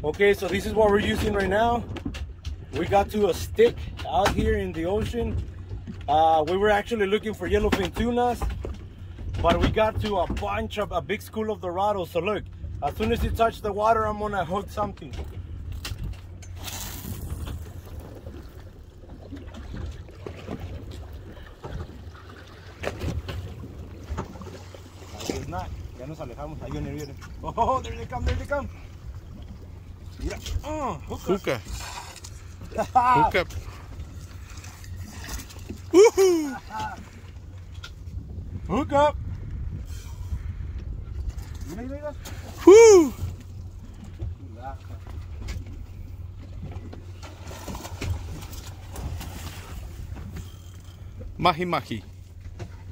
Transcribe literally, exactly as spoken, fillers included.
Okay, so this is what we're using right now. We got to a stick out here in the ocean. Uh, we were actually looking for yellowfin tunas, but we got to a bunch of a big school of dorados. So look, as soon as you touch the water, I'm gonna hook something. It's not. Ya nos alejamos. Ahí viene, viene. Oh, there they come, there they come. Mira. Oh, hook up. Hook up. Woohoo! Hook up. Mira, mira. Woo! Mahi-Mahi.